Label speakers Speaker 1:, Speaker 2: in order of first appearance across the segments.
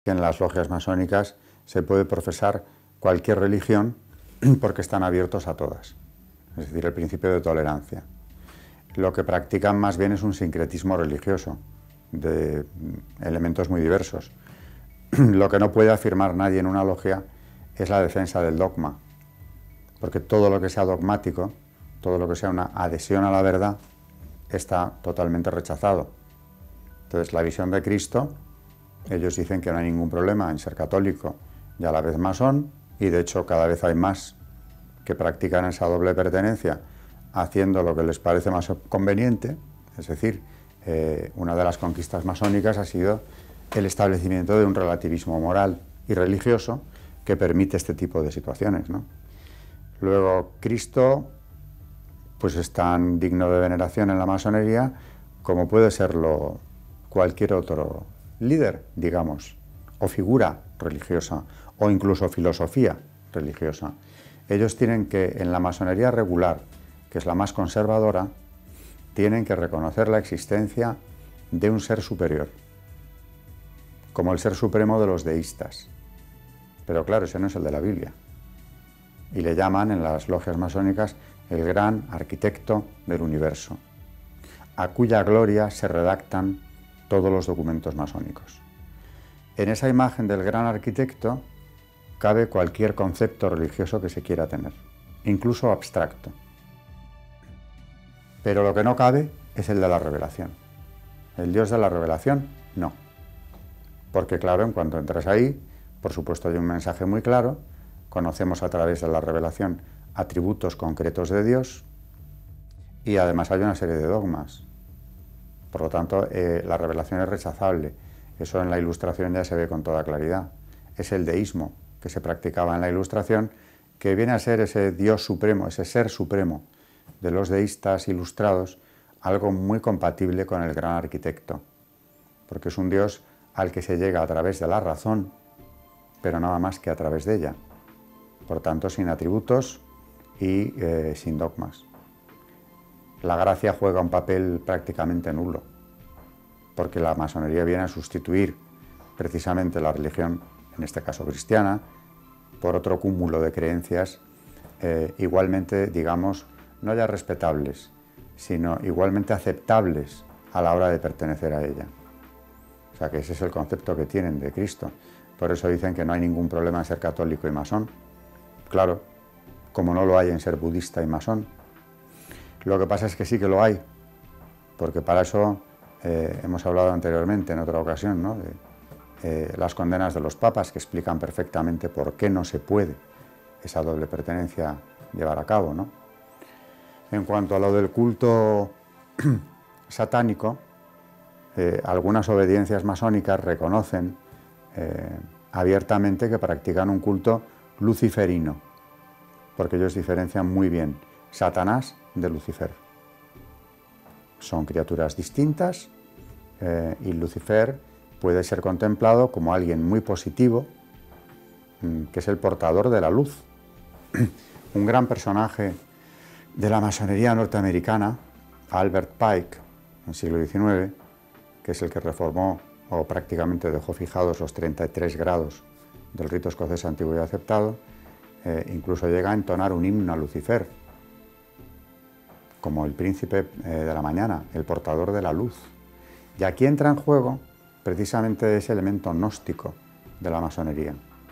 Speaker 1: que en las logias masónicas se puede profesar cualquier religión porque están abiertos a todas, es decir, el principio de tolerancia. Lo que practican más bien es un sincretismo religioso de elementos muy diversos. Lo que no puede afirmar nadie en una logia es la defensa del dogma, porque todo lo que sea dogmático, todo lo que sea una adhesión a la verdad, está totalmente rechazado. Entonces, la visión de Cristo, ellos dicen que no hay ningún problema en ser católico y a la vez masón, y de hecho cada vez hay más que practican esa doble pertenencia haciendo lo que les parece más conveniente. Es decir, una de las conquistas masónicas ha sido el establecimiento de un relativismo moral y religioso que permite este tipo de situaciones, ¿no? Luego, Cristo pues es tan digno de veneración en la masonería como puede serlo cualquier otro líder, digamos, o figura religiosa, o incluso filosofía religiosa. Ellos tienen que, en la masonería regular, que es la más conservadora, tienen que reconocer la existencia de un ser superior, como el ser supremo de los deístas. Pero claro, ese no es el de la Biblia. Y le llaman en las logias masónicas el gran arquitecto del universo, a cuya gloria se redactan todos los documentos masónicos. En esa imagen del gran arquitecto cabe cualquier concepto religioso que se quiera tener, incluso abstracto. Pero lo que no cabe es el de la revelación. El Dios de la revelación, no. Porque claro, en cuanto entras ahí, por supuesto hay un mensaje muy claro, conocemos a través de la revelación atributos concretos de Dios y además hay una serie de dogmas. Por lo tanto, la revelación es rechazable. Eso en la Ilustración ya se ve con toda claridad. Es el deísmo que se practicaba en la Ilustración, que viene a ser ese Dios supremo, ese ser supremo de los deístas ilustrados, algo muy compatible con el gran arquitecto, porque es un Dios al que se llega a través de la razón, pero nada más que a través de ella. Por tanto, sin atributos y sin dogmas. La gracia juega un papel prácticamente nulo, porque la masonería viene a sustituir precisamente la religión, en este caso cristiana, por otro cúmulo de creencias igualmente, digamos, no ya respetables, sino igualmente aceptables a la hora de pertenecer a ella. O sea que ese es el concepto que tienen de Cristo. Por eso dicen que no hay ningún problema en ser católico y masón. Claro, como no lo hay en ser budista y masón. Lo que pasa es que sí que lo hay, porque para eso hemos hablado anteriormente en otra ocasión, ¿no? De las condenas de los papas, que explican perfectamente por qué no se puede esa doble pertenencia llevar a cabo, ¿no? En cuanto a lo del culto satánico, algunas obediencias masónicas reconocen abiertamente que practican un culto luciferino, porque ellos diferencian muy bien Satanás de Lucifer. Son criaturas distintas y Lucifer puede ser contemplado como alguien muy positivo, que es el portador de la luz. Un gran personaje de la masonería norteamericana, Albert Pike, en el siglo XIX, que es el que reformó o prácticamente dejó fijados los 33 grados del rito escocés antiguo y aceptado, incluso llega a entonar un himno a Lucifer, como el príncipe de la mañana, el portador de la luz. Y aquí entra en juego precisamente ese elemento gnóstico de la masonería.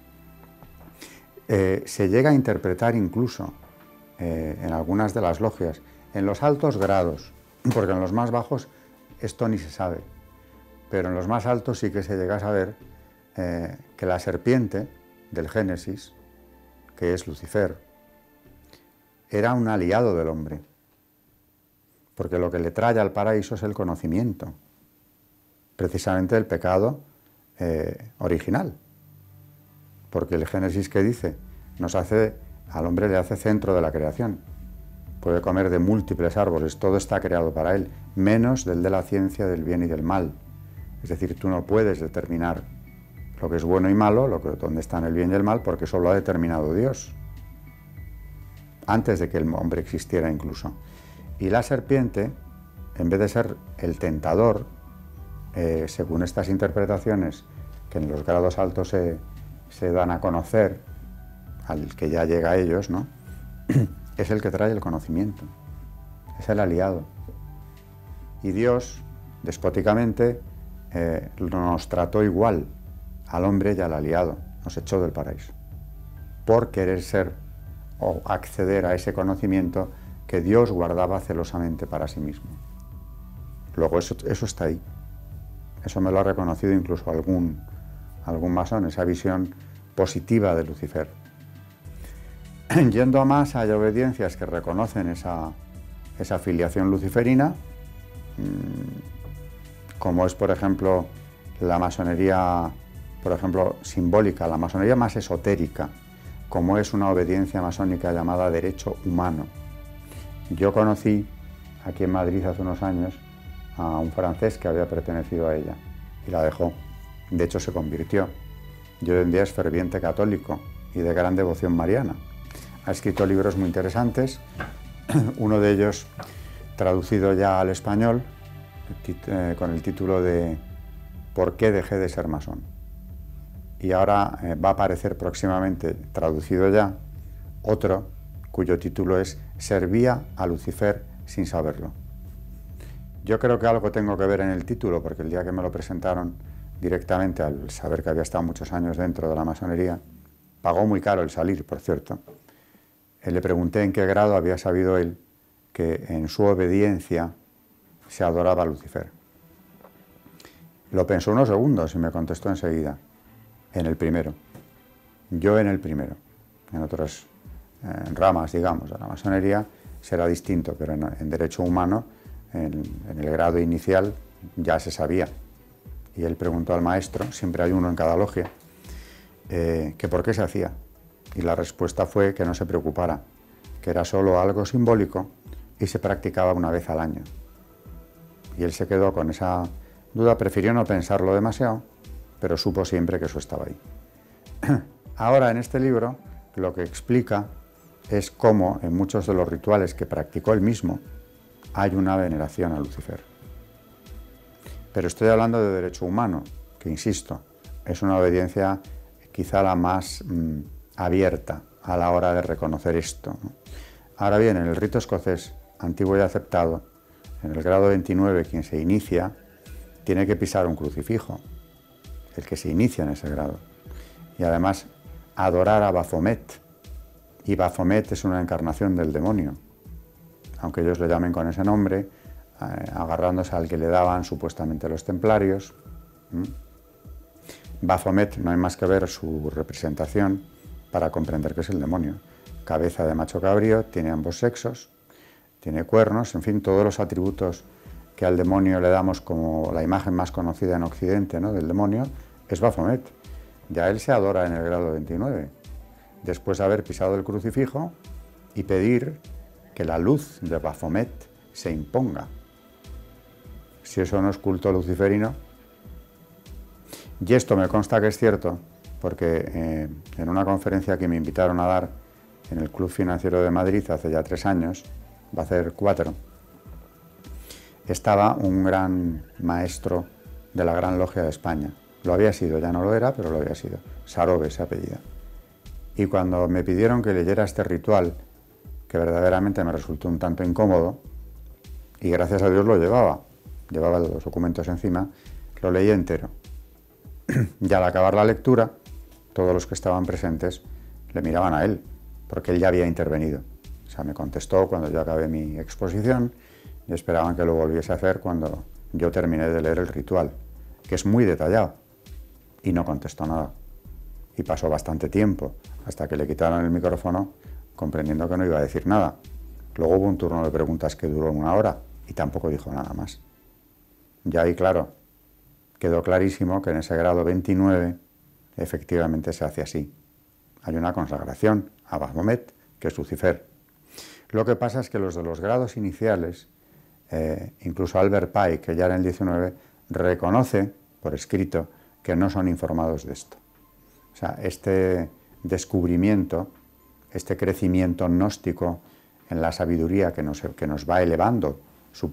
Speaker 1: Se llega a interpretar incluso en algunas de las logias, en los altos grados, porque en los más bajos esto ni se sabe, pero en los más altos sí que se llega a saber que la serpiente del Génesis, que es Lucifer, era un aliado del hombre, porque lo que le trae al paraíso es el conocimiento, precisamente el pecado original, porque el Génesis, que dice, al hombre le hace centro de la creación, puede comer de múltiples árboles, todo está creado para él, menos del de la ciencia del bien y del mal. Es decir, tú no puedes determinar lo que es bueno y malo, dónde están el bien y el mal, porque eso lo ha determinado Dios, antes de que el hombre existiera incluso. Y la serpiente, en vez de ser el tentador, según estas interpretaciones que en los grados altos se dan a conocer, al que ya llega a ellos, ¿no? Es el que trae el conocimiento, es el aliado. Y Dios, despóticamente, nos trató igual al hombre y al aliado, nos echó del paraíso, por querer ser o acceder a ese conocimiento que Dios guardaba celosamente para sí mismo. Luego eso está ahí, eso me lo ha reconocido incluso algún masón, esa visión positiva de Lucifer. Yendo a más, hay obediencias que reconocen esa filiación luciferina, como es, por ejemplo, la masonería, por ejemplo, simbólica, la masonería más esotérica, como es una obediencia masónica llamada derecho humano. Yo conocí aquí en Madrid hace unos años a un francés que había pertenecido a ella y la dejó. De hecho, se convirtió. Y hoy en día es ferviente católico y de gran devoción mariana. Ha escrito libros muy interesantes, uno de ellos traducido ya al español con el título de ¿Por qué dejé de ser masón? Y ahora va a aparecer próximamente, traducido ya, otro cuyo título es Servía a Lucifer sin saberlo. Yo creo que algo tengo que ver en el título, porque el día que me lo presentaron directamente, al saber que había estado muchos años dentro de la masonería, pagó muy caro el salir, por cierto. Le pregunté en qué grado había sabido él que en su obediencia se adoraba a Lucifer. Lo pensó unos segundos y me contestó enseguida, en el primero. Yo en el primero. En otras ramas, digamos, de la masonería será distinto, pero en derecho humano, en el grado inicial, ya se sabía. Y él preguntó al maestro, siempre hay uno en cada logia, que por qué se hacía. Y la respuesta fue que no se preocupara, que era solo algo simbólico y se practicaba una vez al año. Y él se quedó con esa duda, prefirió no pensarlo demasiado, pero supo siempre que eso estaba ahí. Ahora, en este libro, lo que explica es cómo en muchos de los rituales que practicó él mismo hay una veneración a Lucifer. Pero estoy hablando de derecho humano, que insisto, es una obediencia quizá la más abierta a la hora de reconocer esto, ¿no? Ahora bien, en el rito escocés, antiguo y aceptado, en el grado 29, quien se inicia tiene que pisar un crucifijo, el que se inicia en ese grado. Y además, adorar a Baphomet. Y Baphomet es una encarnación del demonio, aunque ellos le llamen con ese nombre, agarrándose al que le daban supuestamente los templarios. Baphomet, no hay más que ver su representación para comprender que es el demonio. Cabeza de macho cabrío, tiene ambos sexos, tiene cuernos, en fin, todos los atributos que al demonio le damos como la imagen más conocida en Occidente, ¿no?, del demonio, es Baphomet. Ya él se adora en el grado 29, después de haber pisado el crucifijo y pedir que la luz de Baphomet se imponga. Si eso no es culto luciferino. Y esto me consta que es cierto, porque en una conferencia que me invitaron a dar en el Club Financiero de Madrid hace ya 3 años, va a ser 4, estaba un gran maestro de la Gran Logia de España. Lo había sido, ya no lo era, pero lo había sido. Sarobe se apellida. Y cuando me pidieron que leyera este ritual, que verdaderamente me resultó un tanto incómodo, y gracias a Dios lo llevaba los documentos encima, lo leí entero. Y al acabar la lectura, todos los que estaban presentes le miraban a él, porque él ya había intervenido. O sea, me contestó cuando yo acabé mi exposición y esperaban que lo volviese a hacer cuando yo terminé de leer el ritual, que es muy detallado, y no contestó nada. Y pasó bastante tiempo hasta que le quitaron el micrófono, comprendiendo que no iba a decir nada. Luego hubo un turno de preguntas que duró 1 hora y tampoco dijo nada más. Y ahí, claro, quedó clarísimo que en ese grado 29 efectivamente se hace así. Hay una consagración a Baphomet, que es Lucifer. Lo que pasa es que los de los grados iniciales, incluso Albert Pike, que ya era en el 19, reconoce por escrito que no son informados de esto. O sea, este descubrimiento, este crecimiento gnóstico en la sabiduría que nos va elevando,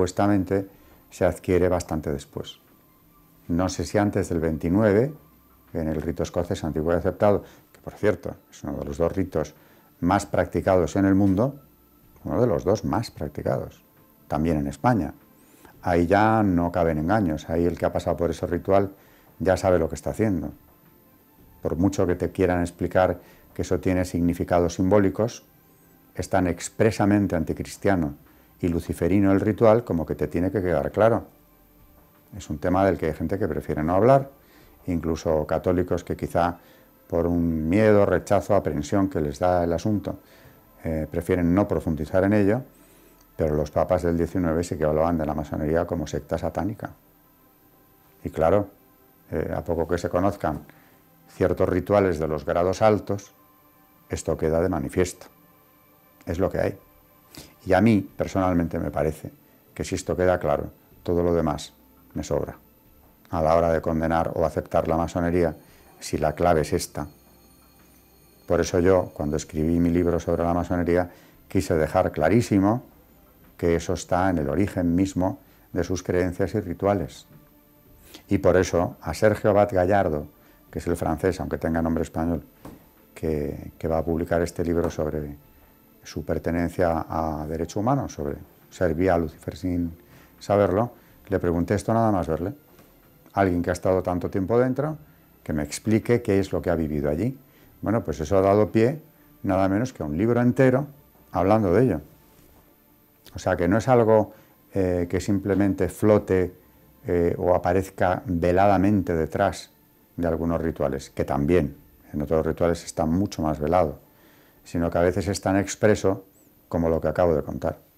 Speaker 1: supuestamente, se adquiere bastante después. No sé si antes del 29, en el rito escocés antiguo y aceptado, que por cierto es uno de los 2 ritos más practicados en el mundo, uno de los 2 más practicados, también en España. Ahí ya no caben engaños, ahí el que ha pasado por ese ritual ya sabe lo que está haciendo. Por mucho que te quieran explicar que eso tiene significados simbólicos, es tan expresamente anticristiano y luciferino el ritual como que te tiene que quedar claro. Es un tema del que hay gente que prefiere no hablar, incluso católicos que quizá por un miedo, rechazo, aprensión que les da el asunto, prefieren no profundizar en ello, pero los papas del XIX sí que hablaban de la masonería como secta satánica. Y claro, a poco que se conozcan ciertos rituales de los grados altos, esto queda de manifiesto. Es lo que hay. Y a mí, personalmente, me parece que si esto queda claro, todo lo demás me sobra. A la hora de condenar o aceptar la masonería, si la clave es esta. Por eso yo, cuando escribí mi libro sobre la masonería, quise dejar clarísimo que eso está en el origen mismo de sus creencias y rituales. Y por eso a Sergio Abad Gallardo, que es el francés, aunque tenga nombre español, que va a publicar este libro sobre su pertenencia a derecho humano, sobre servía a Lucifer sin saberlo, le pregunté esto nada más verle. Alguien que ha estado tanto tiempo dentro, que me explique qué es lo que ha vivido allí. Bueno, pues eso ha dado pie nada menos que a un libro entero hablando de ello. O sea, que no es algo que simplemente flote o aparezca veladamente detrás de algunos rituales, que también en otros rituales está mucho más velado, sino que a veces es tan expreso como lo que acabo de contar.